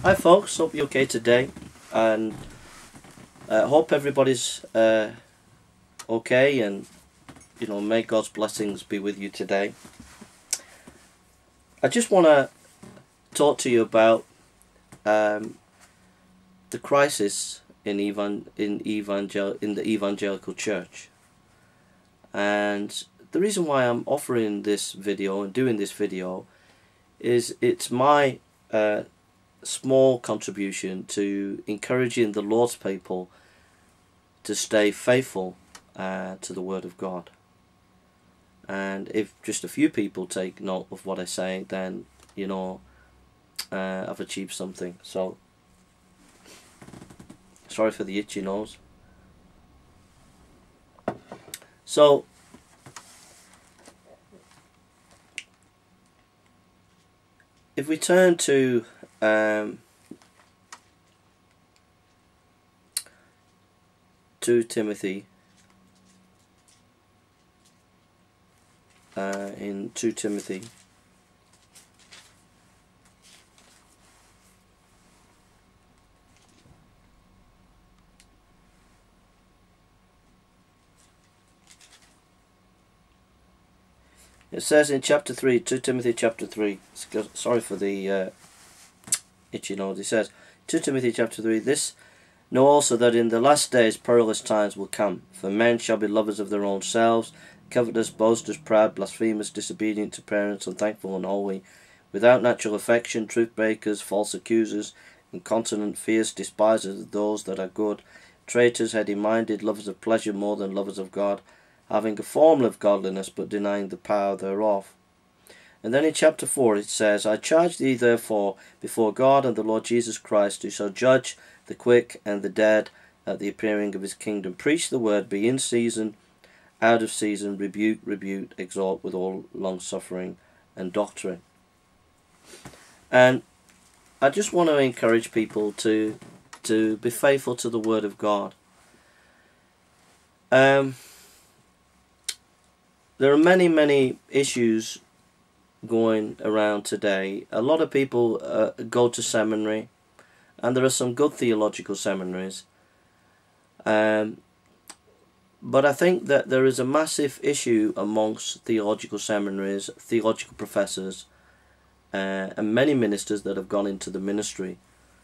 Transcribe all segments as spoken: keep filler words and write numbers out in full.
Hi folks, hope you're okay today, and uh, hope everybody's uh, okay, and you know, may God's blessings be with you today. I just want to talk to you about um, the crisis in evan in evangel in the evangelical church, and the reason why I'm offering this video and doing this video is it's my uh, small contribution to encouraging the Lord's people to stay faithful uh, to the Word of God. And if just a few people take note of what I say, then you know uh, I've achieved something. So sorry for the itchy nose. So if we turn to um, to Timothy, uh, in two Timothy, it says in chapter three, two Timothy chapter three, sorry for the uh, itchy nose, it says, two Timothy chapter three, this know also that in the last days perilous times will come, for men shall be lovers of their own selves, covetous, boasters, proud, blasphemous, disobedient to parents, unthankful, unholy, without natural affection, truth breakers, false accusers, incontinent, fierce, despisers of those that are good, traitors, heady-minded, lovers of pleasure more than lovers of God, having a form of godliness, but denying the power thereof. And then in chapter four it says, I charge thee therefore before God and the Lord Jesus Christ, who shall judge the quick and the dead at the appearing of his kingdom. Preach the word, be in season, out of season, rebuke, rebuke, exhort with all long-suffering and doctrine. And I just want to encourage people to to be faithful to the Word of God. Um, there are many, many issues going around today. A lot of people uh, go to seminary, and there are some good theological seminaries. Um, but I think that there is a massive issue amongst theological seminaries, theological professors, uh, and many ministers that have gone into the ministry.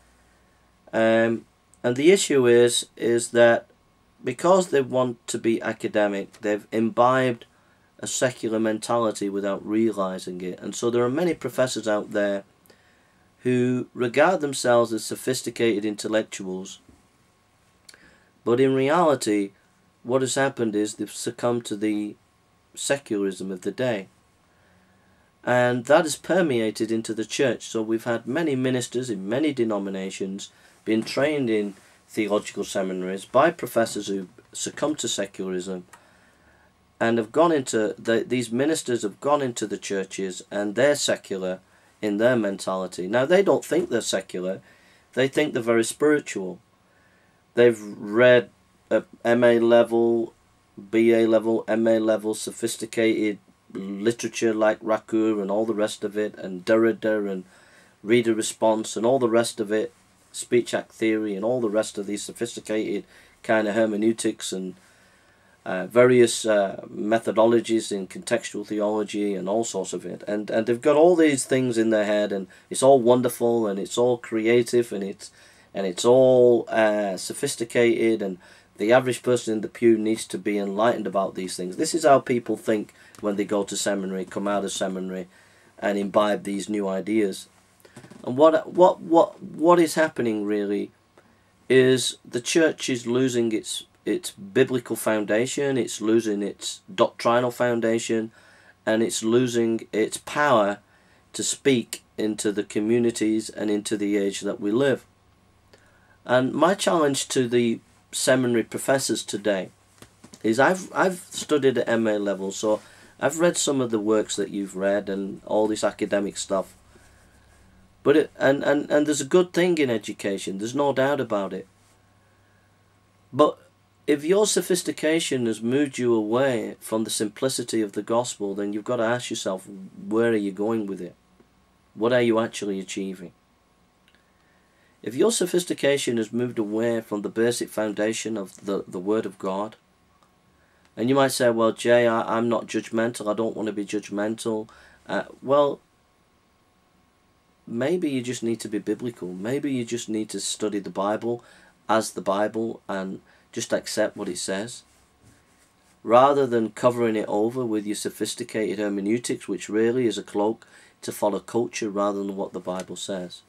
Um, and the issue is, is that because they want to be academic, they've imbibed a secular mentality without realizing it. And so there are many professors out there who regard themselves as sophisticated intellectuals, but in reality what has happened is they've succumbed to the secularism of the day, and that has permeated into the church. So we've had many ministers in many denominations being trained in theological seminaries by professors who succumbed to secularism, and have gone into the, these ministers have gone into the churches, and they're secular in their mentality. Now they don't think they're secular, they think they're very spiritual. They've read at M A level, B A level, M A level, sophisticated literature like Ricoeur and all the rest of it, and Derrida and reader response and all the rest of it, speech act theory and all the rest of these sophisticated kind of hermeneutics and uh, various uh, methodologies in contextual theology and all sorts of it, and and they've got all these things in their head, and it's all wonderful and it's all creative and it's and it's all uh, sophisticated, and the average person in the pew needs to be enlightened about these things. This is how people think when they go to seminary, come out of seminary, and imbibe these new ideas. And what what what what is happening really is the church is losing its its biblical foundation, it's losing its doctrinal foundation, and it's losing its power to speak into the communities and into the age that we live. And my challenge to the seminary professors today is I've I've studied at M A level, so I've read some of the works that you've read and all this academic stuff. But it, and, and, and there's a good thing in education, there's no doubt about it. But if your sophistication has moved you away from the simplicity of the gospel, then you've got to ask yourself, where are you going with it? What are you actually achieving? If your sophistication has moved away from the basic foundation of the, the Word of God, and you might say, well, Jay, I, I'm not judgmental, I don't want to be judgmental. Uh, well, maybe you just need to be biblical. Maybe you just need to study the Bible as the Bible and just accept what it says, rather than covering it over with your sophisticated hermeneutics, which really is a cloak to follow culture rather than what the Bible says.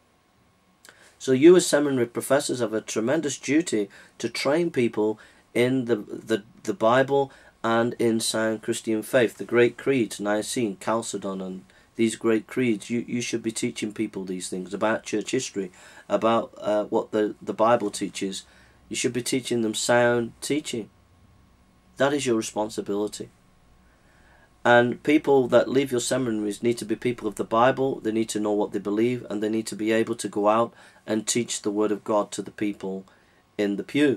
So you as seminary professors have a tremendous duty to train people in the, the, the Bible and in sound Christian faith. The great creeds, Nicene, Chalcedon, and these great creeds, you, you should be teaching people these things about church history, about uh, what the, the Bible teaches. You should be teaching them sound teaching. That is your responsibility. And people that leave your seminaries need to be people of the Bible. They need to know what they believe, and they need to be able to go out and teach the Word of God to the people in the pew.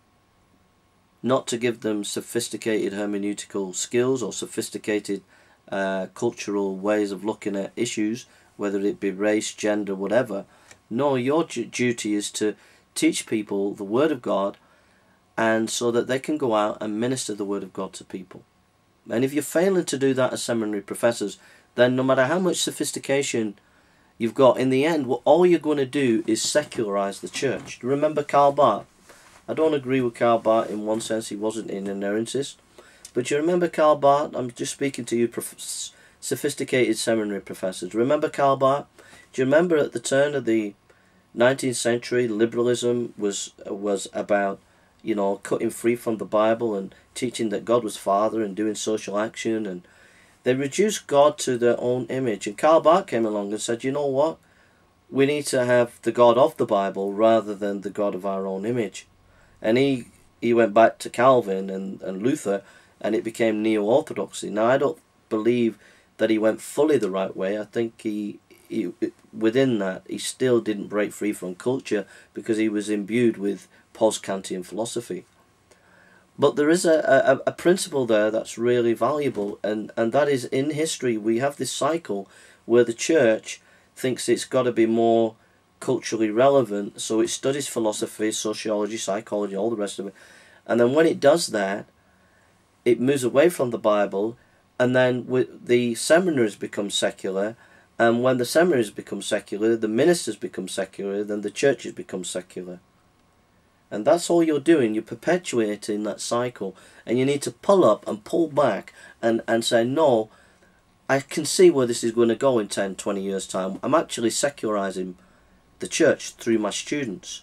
Not to give them sophisticated hermeneutical skills or sophisticated uh, cultural ways of looking at issues, whether it be race, gender, whatever. No, your duty is to teach people the Word of God, and so that they can go out and minister the Word of God to people. And if you're failing to do that as seminary professors, then no matter how much sophistication you've got, in the end, what all you're going to do is secularize the church. Remember Karl Barth? I don't agree with Karl Barth in one sense. He wasn't an inerrantist. But you remember Karl Barth? I'm just speaking to you prof sophisticated seminary professors. Remember Karl Barth? Do you remember at the turn of the nineteenth century, liberalism was was about, you know, cutting free from the Bible and teaching that God was Father and doing social action, and they reduced God to their own image. And Karl Barth came along and said, you know what? We need to have the God of the Bible rather than the God of our own image. And he, he went back to Calvin and, and Luther, and it became neo-orthodoxy. Now, I don't believe that he went fully the right way. I think he, he within that, he still didn't break free from culture because he was imbued with post-Kantian philosophy. But there is a, a, a principle there that's really valuable, and, and that is, in history we have this cycle where the church thinks it's got to be more culturally relevant, so it studies philosophy, sociology, psychology, all the rest of it, and then when it does that, it moves away from the Bible, and then with the seminaries become secular, and when the seminaries become secular, the ministers become secular, then the churches become secular. And that's all you're doing. You're perpetuating that cycle. And you need to pull up and pull back and, and say, no, I can see where this is going to go in ten, twenty years' time. I'm actually secularizing the church through my students.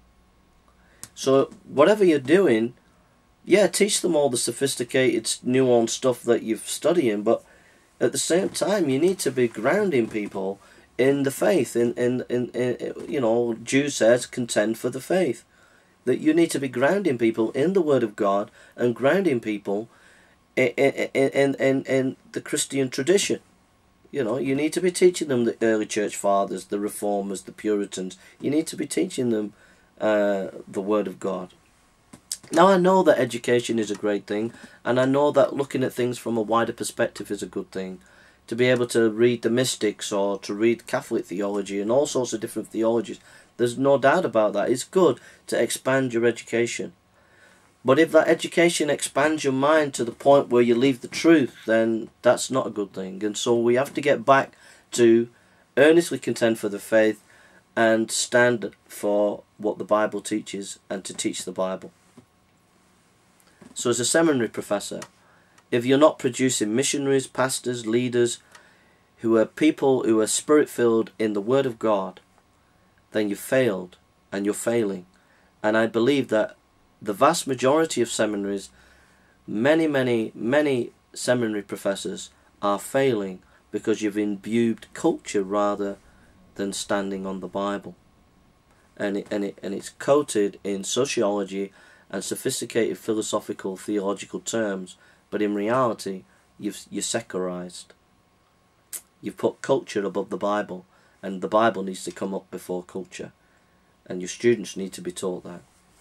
So whatever you're doing, yeah, teach them all the sophisticated, nuanced stuff that you're studying, but at the same time, you need to be grounding people in the faith. In, in, in, in you know, Jude says, contend for the faith. That you need to be grounding people in the Word of God and grounding people in, in, in, in, in the Christian tradition. You know, you need to be teaching them the early church fathers, the reformers, the Puritans. You need to be teaching them uh, the Word of God. Now, I know that education is a great thing, and I know that looking at things from a wider perspective is a good thing. To be able to read the mystics or to read Catholic theology and all sorts of different theologies, there's no doubt about that. It's good to expand your education. But if that education expands your mind to the point where you leave the truth, then that's not a good thing. And so we have to get back to earnestly contend for the faith and stand for what the Bible teaches and to teach the Bible. So as a seminary professor, if you're not producing missionaries, pastors, leaders, who are people who are spirit-filled in the Word of God, then you've failed, and you're failing. And I believe that the vast majority of seminaries, many, many, many seminary professors are failing because you've imbued culture rather than standing on the Bible. And, it, and, it, and it's coated in sociology and sophisticated philosophical, theological terms, but in reality, you've, you're secularized. You've put culture above the Bible, and the Bible needs to come up before culture, and your students need to be taught that.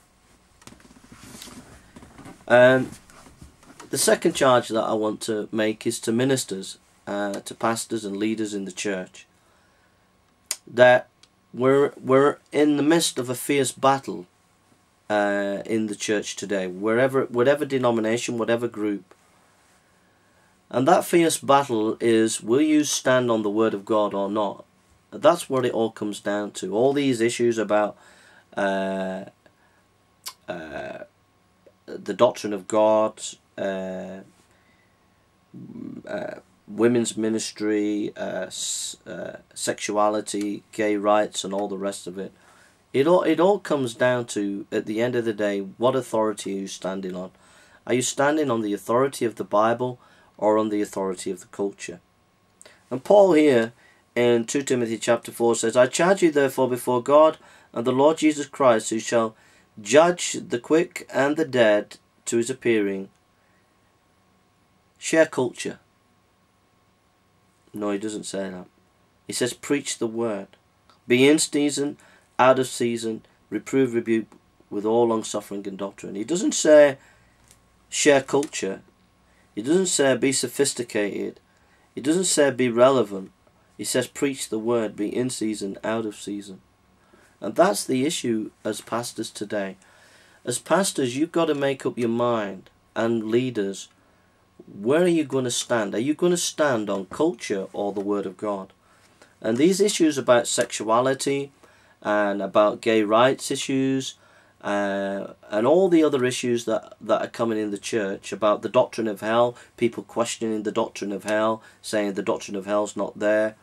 Um, the second charge that I want to make is to ministers, uh, to pastors and leaders in the church, that we're we're in the midst of a fierce battle uh, in the church today, wherever, whatever denomination, whatever group. And that fierce battle is, will you stand on the Word of God or not? That's what it all comes down to. All these issues about uh, uh, the doctrine of God, uh, uh, women's ministry, uh, uh, sexuality, gay rights, and all the rest of it. It all, it all comes down to, at the end of the day, what authority are you standing on? Are you standing on the authority of the Bible or on the authority of the culture? And Paul here in Second Timothy chapter four says, I charge you therefore before God and the Lord Jesus Christ, who shall judge the quick and the dead to his appearing. Share culture. No, he doesn't say that. He says preach the word. Be in season, out of season, reprove, rebuke with all long suffering and doctrine. He doesn't say share culture. He doesn't say be sophisticated. He doesn't say be relevant. He says preach the word, be in season, out of season. And that's the issue as pastors today. As pastors, you've got to make up your mind, and leaders, where are you going to stand? Are you going to stand on culture or the Word of God? And these issues about sexuality and about gay rights issues uh, and all the other issues that, that are coming in the church about the doctrine of hell, people questioning the doctrine of hell, saying the doctrine of hell's not there.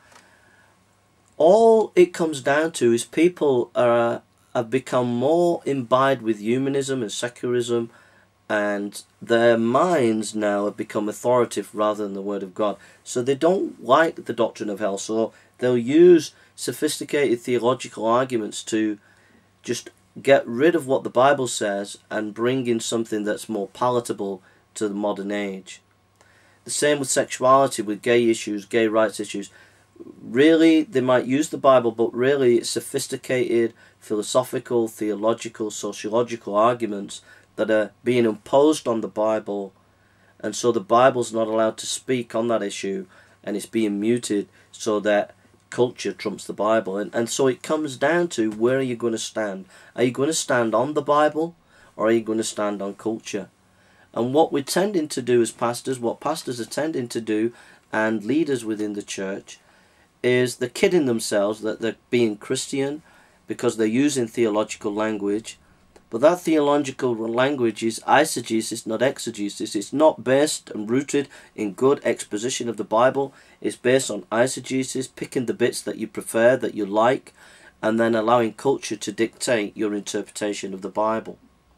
All it comes down to is people are, have become more imbibed with humanism and secularism, and their minds now have become authoritative rather than the Word of God. So they don't like the doctrine of hell, so they'll use sophisticated theological arguments to just get rid of what the Bible says and bring in something that's more palatable to the modern age. The same with sexuality, with gay issues, gay rights issues. Really, they might use the Bible, but really it's sophisticated, philosophical, theological, sociological arguments that are being imposed on the Bible, and so the Bible's not allowed to speak on that issue, and it's being muted so that culture trumps the Bible. And, and so it comes down to, where are you going to stand? Are you going to stand on the Bible, or are you going to stand on culture? And what we're tending to do as pastors, what pastors are tending to do, and leaders within the church, is they're kidding themselves that they're being Christian because they're using theological language. But that theological language is eisegesis, not exegesis. It's not based and rooted in good exposition of the Bible. It's based on eisegesis, picking the bits that you prefer, that you like, and then allowing culture to dictate your interpretation of the Bible.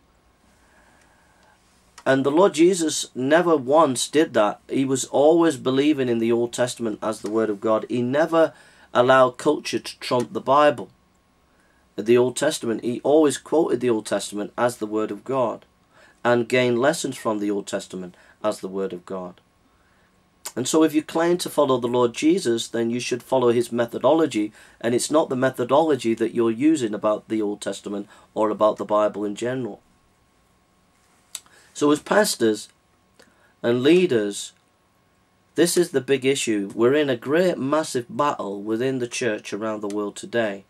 And the Lord Jesus never once did that. He was always believing in the Old Testament as the Word of God. He never allowed culture to trump the Bible. The Old Testament, he always quoted the Old Testament as the Word of God and gained lessons from the Old Testament as the Word of God. And so if you claim to follow the Lord Jesus, then you should follow his methodology, and it's not the methodology that you're using about the Old Testament or about the Bible in general. So as pastors and leaders, this is the big issue. We're in a great massive battle within the church around the world today.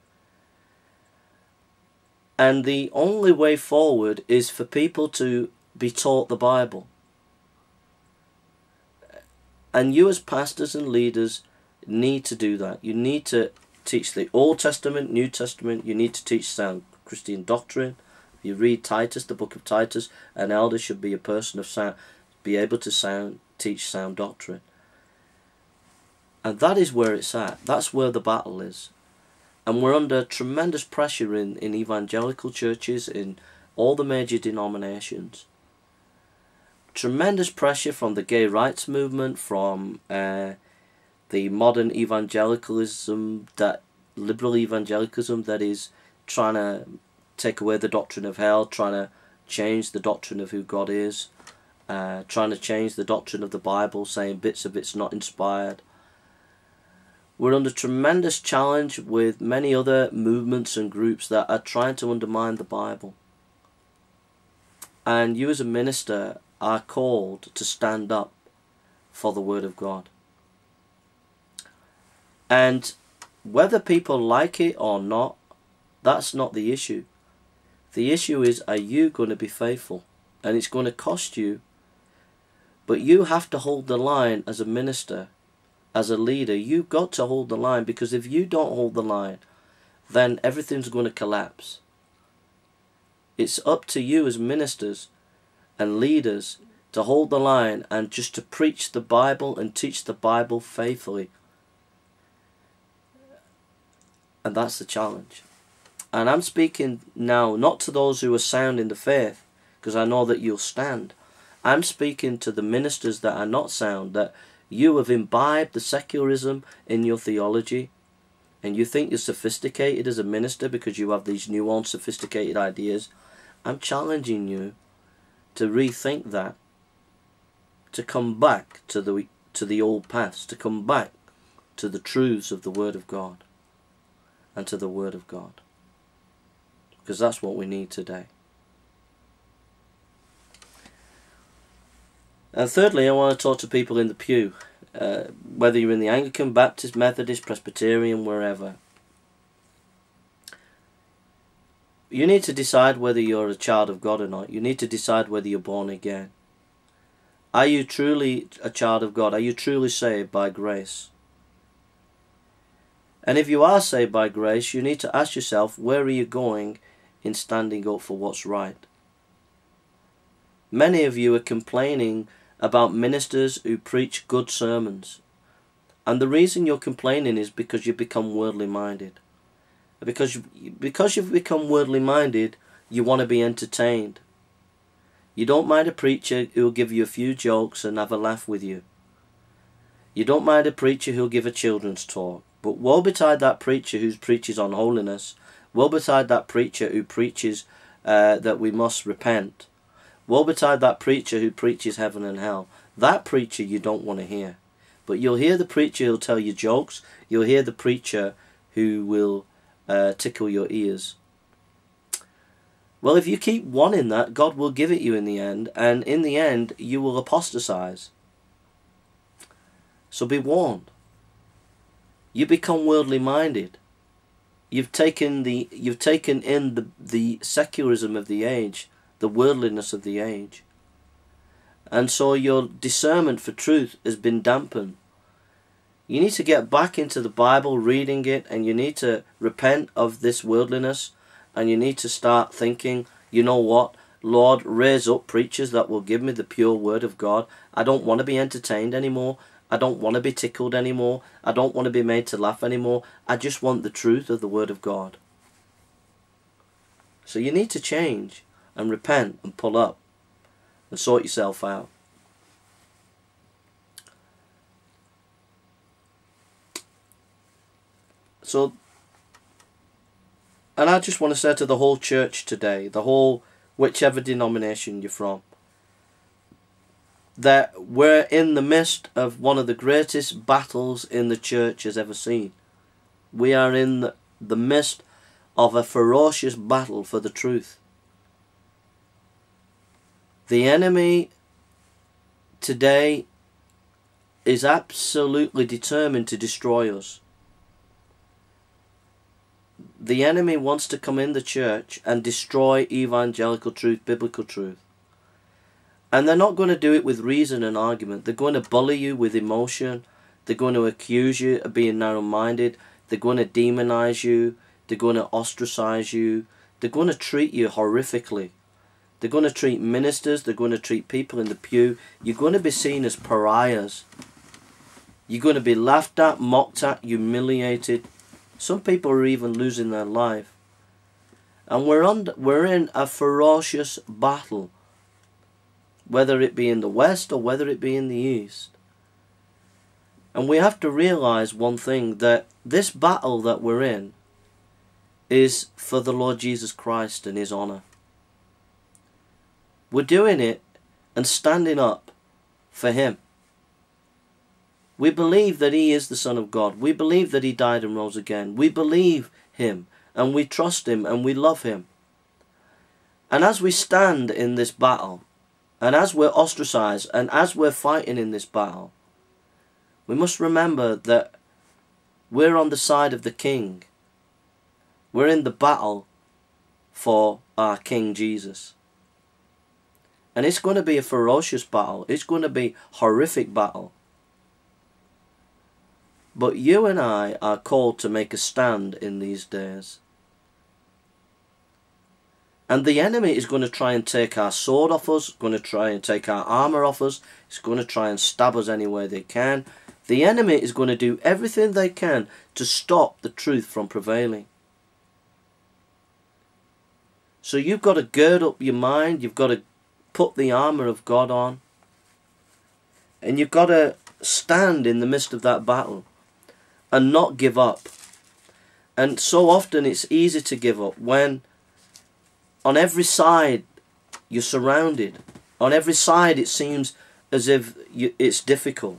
And the only way forward is for people to be taught the Bible. And you as pastors and leaders need to do that. You need to teach the Old Testament, New Testament. You need to teach sound Christian doctrine. If you read Titus, the book of Titus, an elder should be a person of sound, be able to sound, teach sound doctrine. And that is where it's at. That's where the battle is. And we're under tremendous pressure in, in evangelical churches, in all the major denominations. Tremendous pressure from the gay rights movement, from uh, the modern evangelicalism, that liberal evangelicalism that is trying to take away the doctrine of hell, trying to change the doctrine of who God is, uh, trying to change the doctrine of the Bible, saying bits of it's not inspired. We're under tremendous challenge with many other movements and groups that are trying to undermine the Bible. And you as a minister are called to stand up for the Word of God. And Whether people like it or not, that's not the issue. The issue is, are you going to be faithful? And it's going to cost you. But you have to hold the line as a minister, as a leader. You've got to hold the line, because if you don't hold the line, then everything's going to collapse. It's up to you as ministers and leaders to hold the line and just to preach the Bible and teach the Bible faithfully. And that's the challenge. And I'm speaking now not to those who are sound in the faith, because I know that you'll stand. I'm speaking to the ministers that are not sound, that you have imbibed the secularism in your theology, and you think you're sophisticated as a minister because you have these nuanced, sophisticated ideas. I'm challenging you to rethink that, to come back to the to the old paths, to come back to the truths of the Word of God and to the Word of God, because that's what we need today. And thirdly, I want to talk to people in the pew, uh, whether you're in the Anglican, Baptist, Methodist, Presbyterian, wherever. You need to decide whether you're a child of God or not. You need to decide whether you're born again. Are you truly a child of God? Are you truly saved by grace? And if you are saved by grace, you need to ask yourself, where are you going in standing up for what's right? Many of you are complaining about ministers who preach good sermons. And the reason you're complaining is because you've become worldly minded. Because, you, because you've become worldly minded, you want to be entertained. You don't mind a preacher who'll give you a few jokes and have a laugh with you. You don't mind a preacher who'll give a children's talk. But woe betide that preacher who preaches on holiness. Woe betide that preacher who preaches uh, that we must repent. Woe betide that preacher who preaches heaven and hell. That preacher you don't want to hear. But you'll hear the preacher who'll tell you jokes. You'll hear the preacher who will uh, tickle your ears. Well, if you keep wanting that, God will give it you in the end. And in the end, you will apostatize. So be warned. You become worldly minded. You've taken the you've taken in the the secularism of the age, the worldliness of the age. And so your discernment for truth has been dampened. You need to get back into the Bible, reading it, and you need to repent of this worldliness, and you need to start thinking, you know what, Lord, raise up preachers that will give me the pure word of God. I don't want to be entertained anymore. I don't want to be tickled anymore. I don't want to be made to laugh anymore. I just want the truth of the Word of God. So you need to change and repent and pull up and sort yourself out. So, and I just want to say to the whole church today, the whole, whichever denomination you're from, that we're in the midst of one of the greatest battles in the church has ever seen. We are in the, the midst of a ferocious battle for the truth. The enemy today is absolutely determined to destroy us. The enemy wants to come in the church and destroy evangelical truth, biblical truth. And they're not going to do it with reason and argument. They're going to bully you with emotion. They're going to accuse you of being narrow-minded. They're going to demonize you. They're going to ostracize you. They're going to treat you horrifically. They're going to treat ministers. They're going to treat people in the pew. You're going to be seen as pariahs. You're going to be laughed at, mocked at, humiliated. Some people are even losing their life. And we're, under, we're in a ferocious battle, whether it be in the West or whether it be in the East. And we have to realize one thing, that this battle that we're in is for the Lord Jesus Christ and His honor. We're doing it and standing up for Him. We believe that He is the Son of God. We believe that He died and rose again. We believe Him and we trust Him and we love Him. And as we stand in this battle, and as we're ostracized, and as we're fighting in this battle, we must remember that We're on the side of the King. We're in the battle for our King Jesus. And it's going to be a ferocious battle. It's going to be a horrific battle. But you and I are called to make a stand in these days. And the enemy is going to try and take our sword off us, going to try and take our armour off us. It's going to try and stab us any way they can. The enemy is going to do everything they can to stop the truth from prevailing. So you've got to gird up your mind. You've got to put the armour of God on. And you've got to stand in the midst of that battle and not give up. And so often it's easy to give up when on every side you're surrounded. On every side it seems as if you, it's difficult.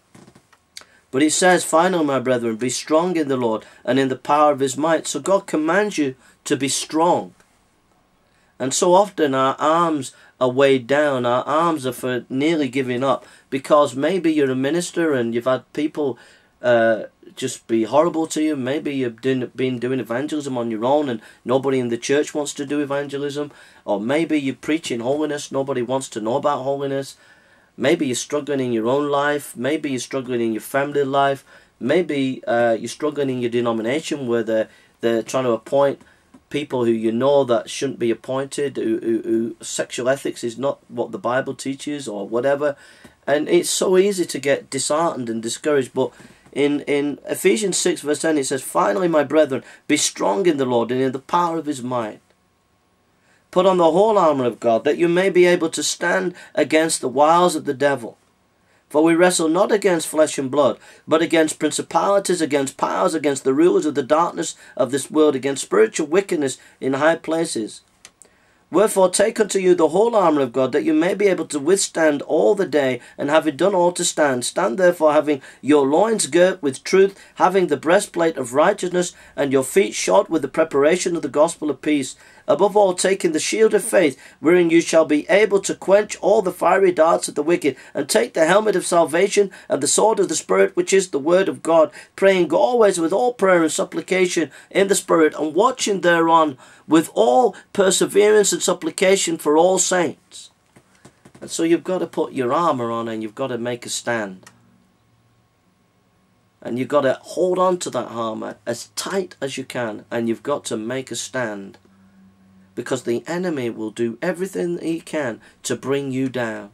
But it says, finally, my brethren, be strong in the Lord and in the power of his might. So God commands you to be strong. And so often our arms are weighed down. Our arms are for nearly giving up. Because maybe you're a minister and you've had people uh, just be horrible to you. Maybe you've been doing evangelism on your own and nobody in the church wants to do evangelism. Or maybe you're preaching holiness. Nobody wants to know about holiness. Maybe you're struggling in your own life. Maybe you're struggling in your family life. Maybe uh, you're struggling in your denomination where they're, they're trying to appoint people who you know that shouldn't be appointed, who, who, who sexual ethics is not what the Bible teaches or whatever. And it's so easy to get disheartened and discouraged. But in, in Ephesians six verse ten it says, finally, my brethren, be strong in the Lord and in the power of his might. Put on the whole armour of God, that you may be able to stand against the wiles of the devil. For we wrestle not against flesh and blood, but against principalities, against powers, against the rulers of the darkness of this world, against spiritual wickedness in high places. Wherefore take unto you the whole armour of God, that you may be able to withstand all the day, and having done all to stand. Stand therefore, having your loins girt with truth, having the breastplate of righteousness, and your feet shod with the preparation of the gospel of peace. Above all, taking the shield of faith, wherein you shall be able to quench all the fiery darts of the wicked, and take the helmet of salvation, and the sword of the Spirit, which is the word of God, praying always with all prayer and supplication in the Spirit, and watching thereon with all perseverance and supplication for all saints. And so you've got to put your armour on, and you've got to make a stand. And you've got to hold on to that armour as tight as you can, and you've got to make a stand. Because the enemy will do everything he can to bring you down.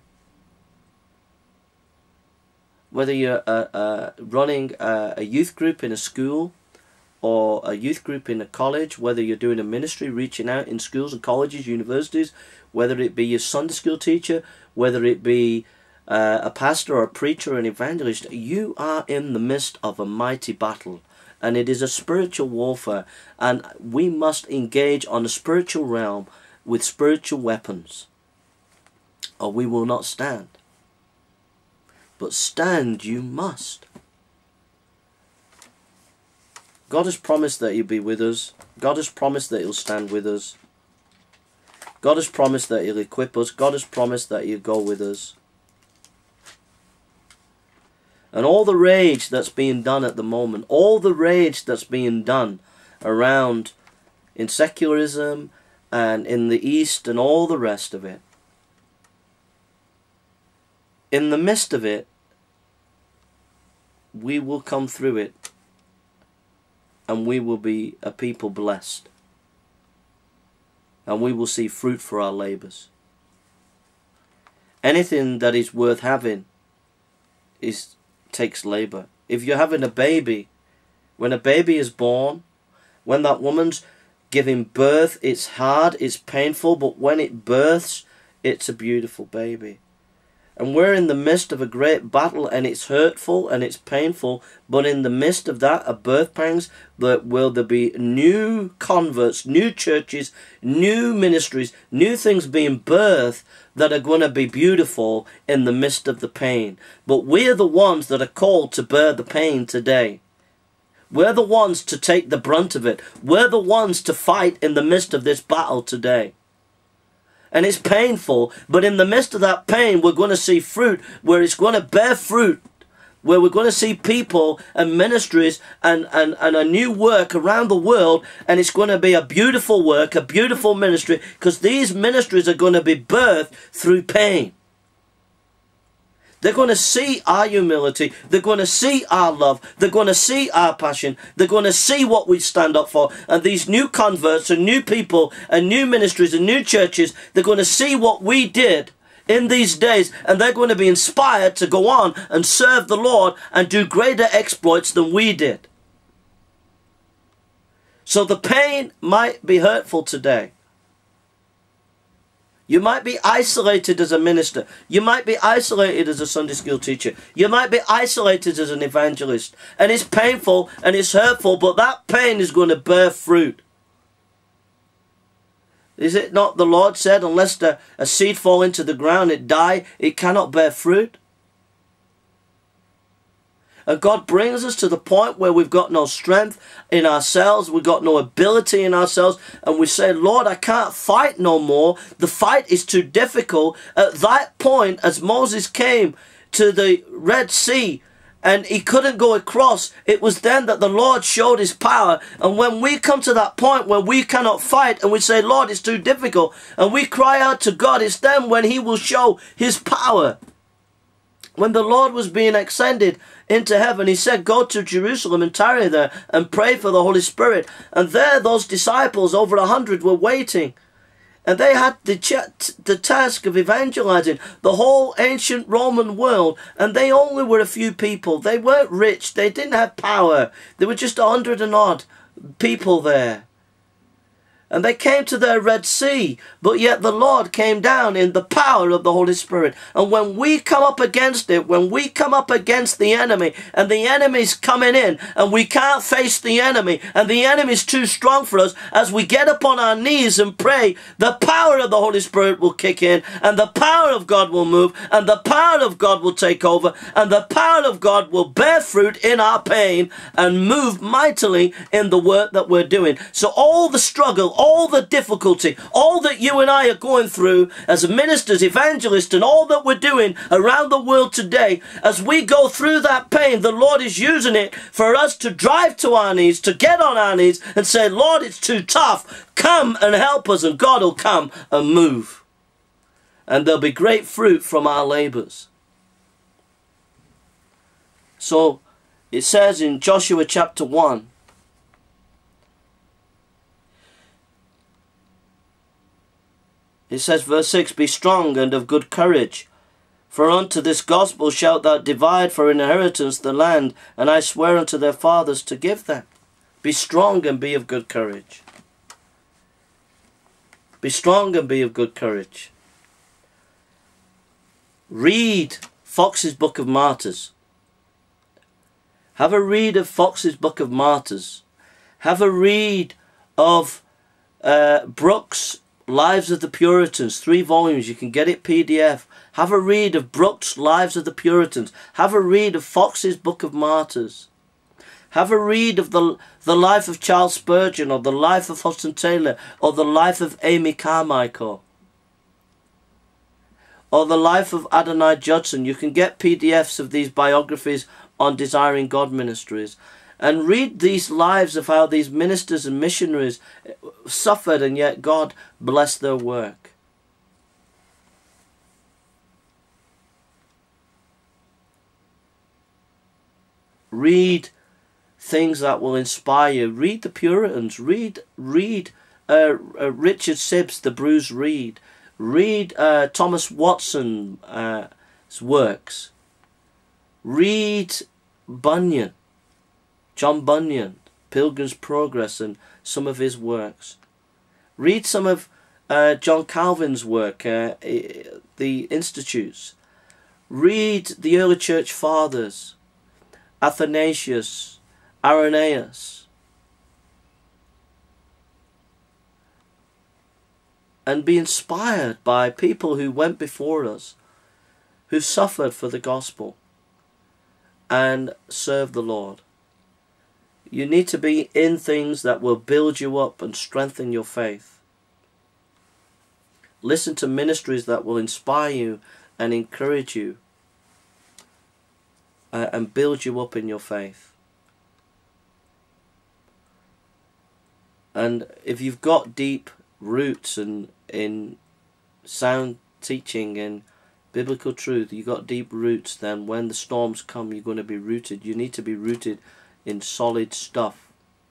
Whether you're uh, uh, running a, a youth group in a school, or a youth group in a college, whether you're doing a ministry reaching out in schools and colleges, universities, whether it be your Sunday school teacher, whether it be uh, a pastor or a preacher or an evangelist, you are in the midst of a mighty battle. And it is a spiritual warfare, and we must engage on the spiritual realm with spiritual weapons, or we will not stand. But stand you must. God has promised that he'll be with us. God has promised that he'll stand with us. God has promised that he'll equip us. God has promised that he'll go with us. And all the rage that's being done at the moment, all the rage that's being done around in secularism and in the East and all the rest of it, in the midst of it, we will come through it, and we will be a people blessed, and we will see fruit for our labours. Anything that is worth having is takes labour. If you're having a baby, when a baby is born, when that woman's giving birth, it's hard, it's painful, but when it births, it's a beautiful baby. And we're in the midst of a great battle, and it's hurtful and it's painful, but in the midst of that, of birth pangs, there will there be new converts, new churches, new ministries, new things being birthed that are going to be beautiful in the midst of the pain. But we're the ones that are called to bear the pain today. We're the ones to take the brunt of it. We're the ones to fight in the midst of this battle today. And it's painful, but in the midst of that pain, we're going to see fruit where it's going to bear fruit where we're going to see people and ministries and, and, and a new work around the world, and it's going to be a beautiful work, a beautiful ministry, because these ministries are going to be birthed through pain. They're going to see our humility. They're going to see our love. They're going to see our passion. They're going to see what we stand up for. And these new converts and new people and new ministries and new churches, they're going to see what we did in these days, and they're going to be inspired to go on and serve the Lord and do greater exploits than we did. So the pain might be hurtful today. You might be isolated as a minister. You might be isolated as a Sunday school teacher. You might be isolated as an evangelist. And it's painful and it's hurtful, but that pain is going to bear fruit. Is it not the Lord said, unless the, a seed fall into the ground, it die, it cannot bear fruit? And God brings us to the point where we've got no strength in ourselves, we've got no ability in ourselves, and we say, Lord, I can't fight no more. The fight is too difficult. At that point, as Moses came to the Red Sea, and he couldn't go across, it was then that the Lord showed his power. And when we come to that point where we cannot fight and we say, Lord, it's too difficult, and we cry out to God, it's then when he will show his power. When the Lord was being ascended into heaven, he said, go to Jerusalem and tarry there and pray for the Holy Spirit. And there those disciples, over a hundred, were waiting. And they had the, the task of evangelizing the whole ancient Roman world. And they only were a few people. They weren't rich. They didn't have power. There were just a hundred and odd people there. And they came to their Red Sea, but yet the Lord came down in the power of the Holy Spirit. And when we come up against it, when we come up against the enemy, and the enemy's coming in, and we can't face the enemy, and the enemy's too strong for us, as we get upon our knees and pray, the power of the Holy Spirit will kick in, and the power of God will move, and the power of God will take over, and the power of God will bear fruit in our pain, and move mightily in the work that we're doing. So all the struggle, all the difficulty, all that you and I are going through as ministers, evangelists, and all that we're doing around the world today, as we go through that pain, the Lord is using it for us to drive to our knees, to get on our knees and say, Lord, it's too tough. Come and help us, and God will come and move. And there'll be great fruit from our labors. So it says in Joshua chapter one, it says, verse six, be strong and of good courage, for unto this gospel shalt thou divide for inheritance the land, and I swear unto their fathers to give them. Be strong and be of good courage. Be strong and be of good courage. Read Fox's Book of Martyrs. Have a read of Fox's Book of Martyrs. Have a read of uh, Brooks' Lives of the Puritans, three volumes. You can get it P D F. Have a read of Brooks' Lives of the Puritans. Have a read of Fox's Book of Martyrs. Have a read of the, the life of Charles Spurgeon, or the life of Hudson Taylor, or the life of Amy Carmichael, or the life of Adonai Judson. You can get P D Fs of these biographies on Desiring God Ministries. And read these lives of how these ministers and missionaries suffered, and yet God blessed their work. Read things that will inspire you. Read the Puritans. Read read uh, uh, Richard Sibbes, The Bruised Reed. Read uh, Thomas Watson's uh, works. Read Bunyan. John Bunyan, Pilgrim's Progress, and some of his works. Read some of uh, John Calvin's work, uh, the Institutes. Read the early church fathers, Athanasius, Irenaeus. And be inspired by people who went before us, who suffered for the gospel and served the Lord. You need to be in things that will build you up and strengthen your faith. Listen to ministries that will inspire you and encourage you. uh, and build you up in your faith. And if you've got deep roots and in sound teaching and biblical truth, you've got deep roots, then when the storms come, you're going to be rooted. You need to be rooted in solid stuff.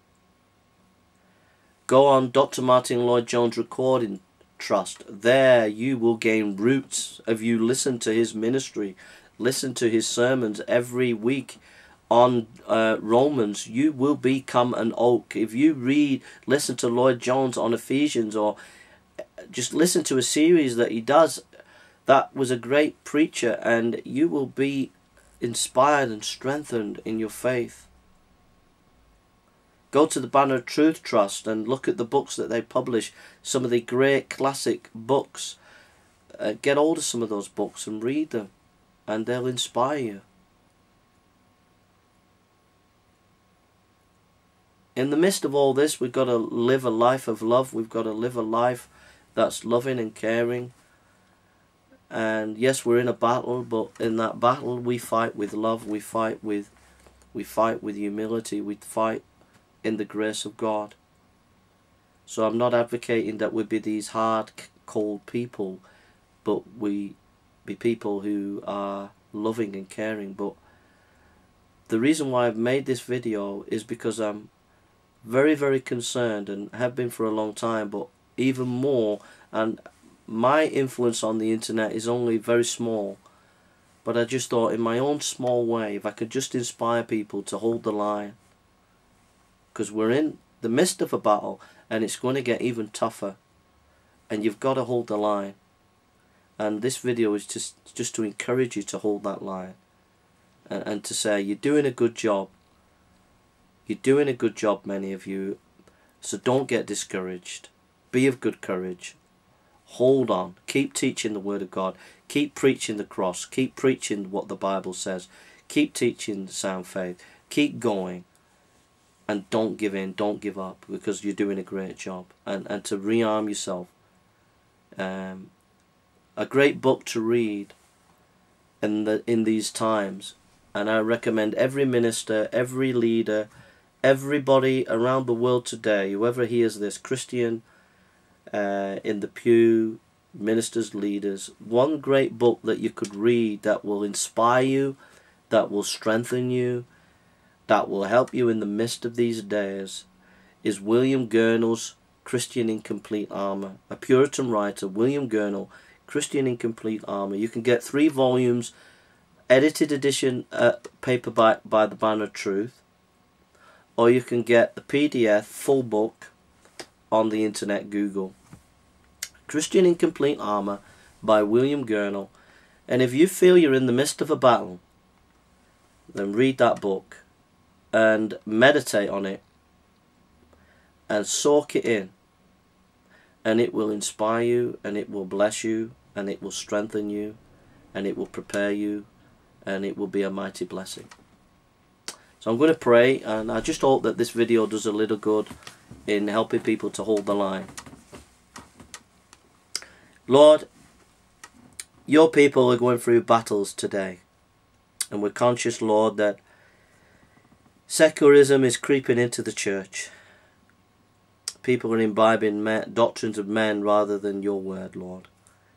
Go on Doctor Martyn Lloyd-Jones Recording Trust. There you will gain roots. If you listen to his ministry, listen to his sermons every week on uh, Romans, you will become an oak. If you read, listen to Lloyd-Jones on Ephesians, or just listen to a series that he does, that was a great preacher, and you will be inspired and strengthened in your faith. Go to the Banner of Truth Trust and look at the books that they publish, some of the great classic books. Uh, get hold of some of those books and read them, and they'll inspire you. In the midst of all this, we've got to live a life of love. We've got to live a life that's loving and caring. And yes, we're in a battle, but in that battle we fight with love. We fight with, we fight with humility. We fight in the grace of God. So I'm not advocating that we be these hard, cold people, but we be people who are loving and caring. But the reason why I've made this video is because I'm very, very concerned, and have been for a long time, but even more, and my influence on the internet is only very small, but I just thought in my own small way, if I could just inspire people to hold the line, because we're in the midst of a battle and it's going to get even tougher, and you've got to hold the line. And this video is just just to encourage you to hold that line, and, and to say you're doing a good job. You're doing a good job, many of you, so don't get discouraged. Be of good courage. Hold on. Keep teaching the Word of God. Keep preaching the cross. Keep preaching what the Bible says. Keep teaching sound faith. Keep going. And don't give in. Don't give up, because you're doing a great job. And, and to rearm yourself. Um, a great book to read in, the, in these times. And I recommend every minister, every leader, everybody around the world today, whoever hears this, Christian, uh, in the pew, ministers, leaders, one great book that you could read that will inspire you, that will strengthen you, that will help you in the midst of these days, is William Gurnall's Christian in Complete Armour. A Puritan writer, William Gurnall, Christian in Complete Armour. You can get three volumes, edited edition, uh, paperback by the Banner of Truth, or you can get the P D F full book on the internet, Google. Christian in Complete Armour by William Gurnall. And if you feel you're in the midst of a battle, then read that book and meditate on it and soak it in, and it will inspire you, and it will bless you, and it will strengthen you, and it will prepare you, and it will be a mighty blessing. So I'm going to pray, and I just hope that this video does a little good in helping people to hold the line. Lord, your people are going through battles today, and we're conscious, Lord, that secularism is creeping into the church. People are imbibing men, doctrines of men rather than your word, Lord.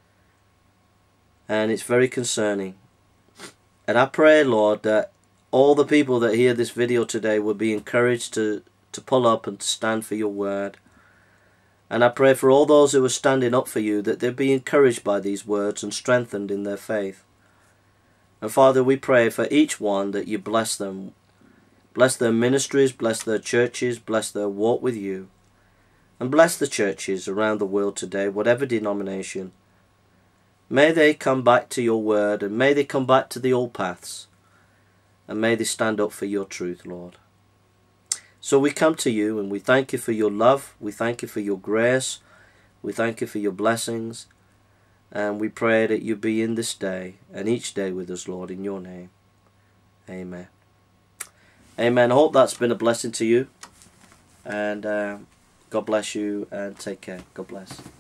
And it's very concerning. And I pray, Lord, that all the people that hear this video today will be encouraged to, to pull up and to stand for your word. And I pray for all those who are standing up for you, that they'll be encouraged by these words and strengthened in their faith. And Father, we pray for each one that you bless them. Bless their ministries, bless their churches, bless their walk with you. And bless the churches around the world today, whatever denomination. May they come back to your word, and may they come back to the old paths. And may they stand up for your truth, Lord. So we come to you, and we thank you for your love. We thank you for your grace. We thank you for your blessings. And we pray that you be in this day and each day with us, Lord, in your name. Amen. Amen. I hope that's been a blessing to you. And uh, God bless you, and take care. God bless.